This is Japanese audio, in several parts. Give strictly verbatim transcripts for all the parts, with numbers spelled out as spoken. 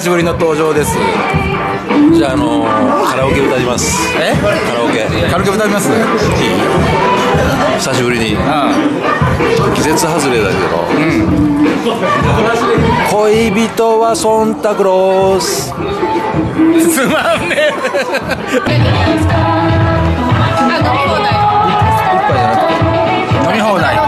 しぶりの登場です。 じゃあ、あのー、カラオケ歌います。 え？ カラオケ。 カラオケ歌います？いい？ 久しぶりに。 うん。 季節外れだけど。 うん。 恋人はソンタクロース。 つまんねえ。飲み放題。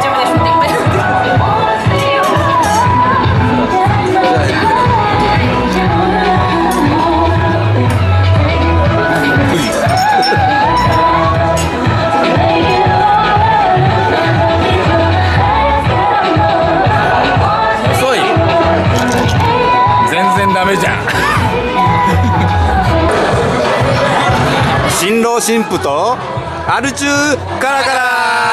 ダメじゃん。新郎新婦とアル中カラカラ。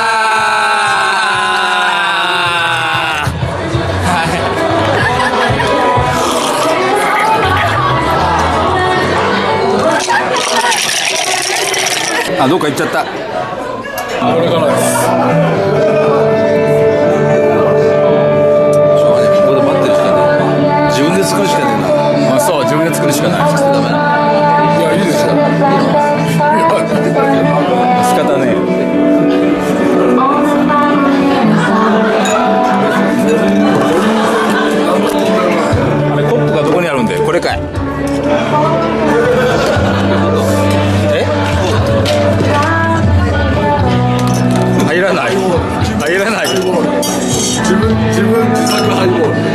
あ、どっか行っちゃった。これからです。 自分で作るしかねえな。 あ、そう、自分で作るしかない。 ダメ。 いや、いいですよ。仕方ねえ。あれ、コップがどこにあるんで、これかい。え？入らない。入らない。自分、自分自作ハイボール。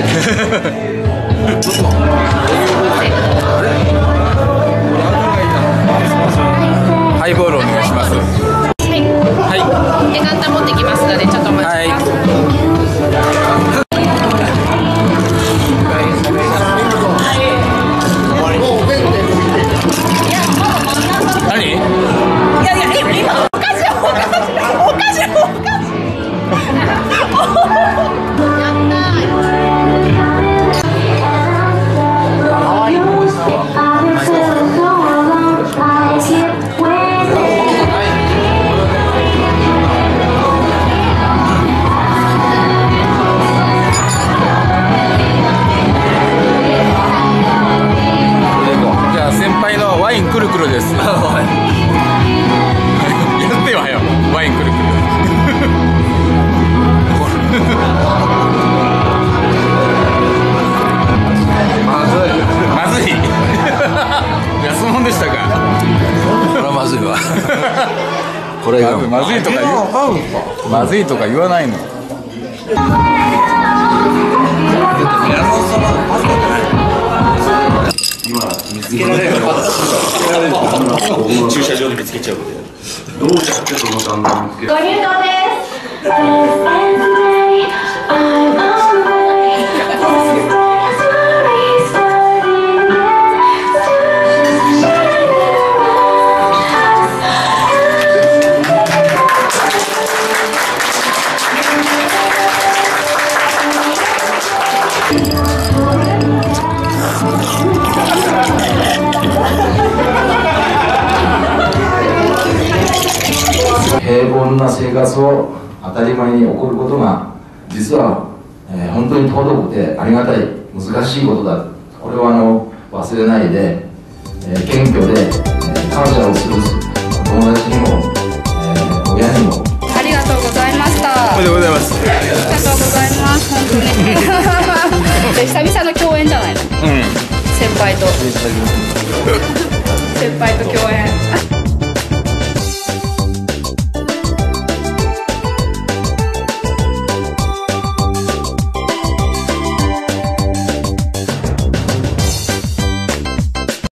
ハイボールお願いします。はい。はい。 デカンタ持ってきますのでちょっとお待ちください。はい。 何？いやいや今おかしいおかしいおかしいおかしい。やったー。 ワインくるくるです。やってはよ、ワインくるくる。まずい。まずい。安物でしたか。 これはまずいわ。これがまずいとか言う。まずいとか言わないの。 見つけられる駐車場で見つけちゃう。どうやってその段階見つける？ご入道です。 平凡な生活を当たり前に起こることが実は、えー、本当に尊くてありがたい難しいことだ。これはあの忘れないで、えー、謙虚で、えー、感謝をする友達にも、えー、親にも。 ありがとうございました。 おめでとうございます。 ありがとうございます。本当に久々の共演じゃないの？うん。先輩と先輩と共演。